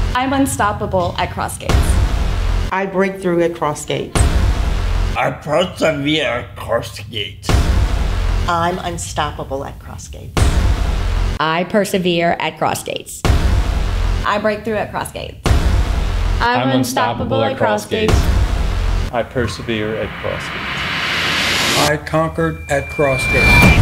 I'm unstoppable at Crossgates. I break through at Crossgates. I persevere at Crossgates. I'm unstoppable at Crossgates. I persevere at Crossgates. I break through at Crossgates. I'm unstoppable at Crossgates. I persevere at Crossgates. I conquered at Crossgates.